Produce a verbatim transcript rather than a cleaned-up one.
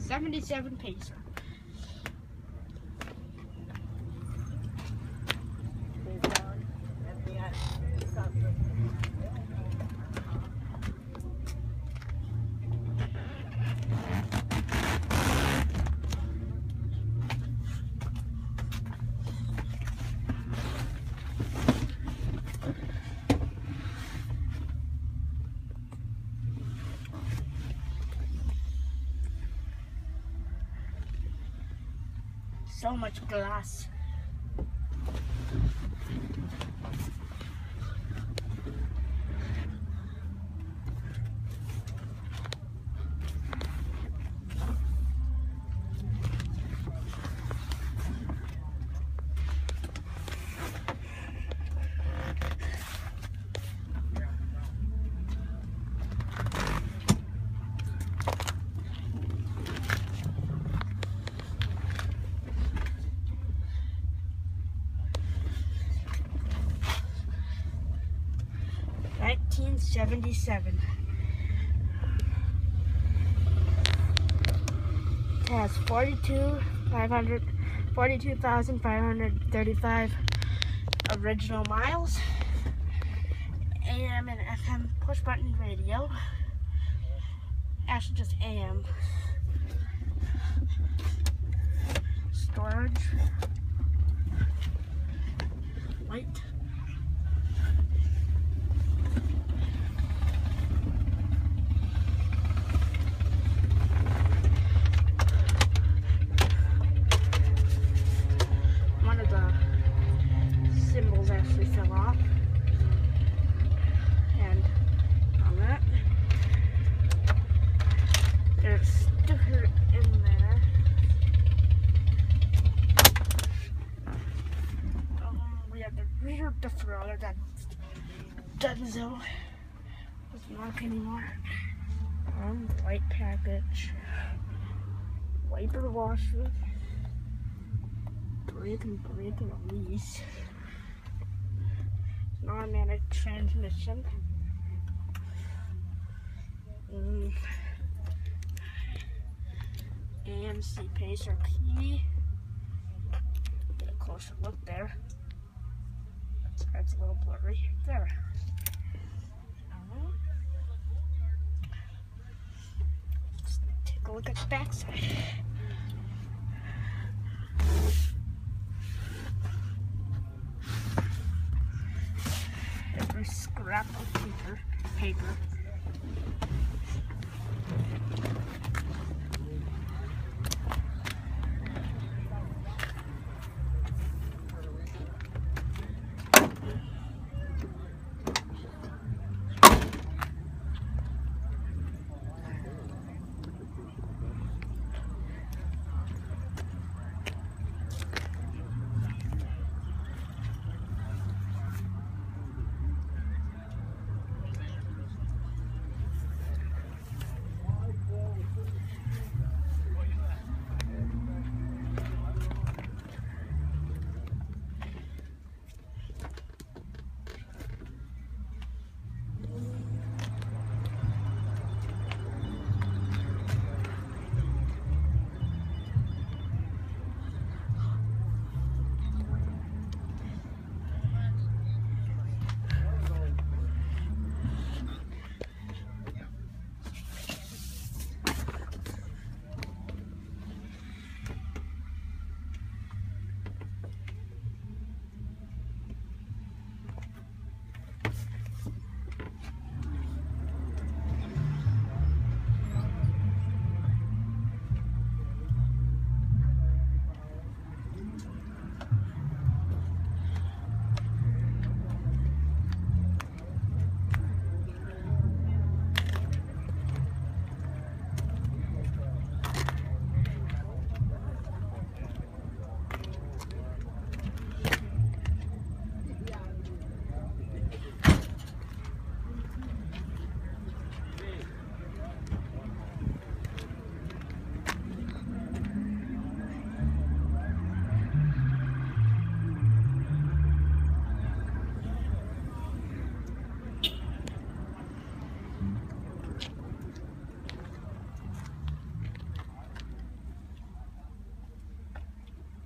seventy-seven pacer. So much glass. nineteen seventy-seven. It has forty-two thousand five hundred thirty-five original miles. A M and F M push button radio. Actually just A M. Storage. Light. Actually fell off, and on that there's a sticker in there. Um, we have the rear defroster that Dunzo doesn't work anymore. Um, white package, wiper washer, brake and brake release. Automatic transmission. Mm. A M C pacer key. Get a closer look there. That's a little blurry. There. Let's take a look at the backside. Scrap of paper, paper.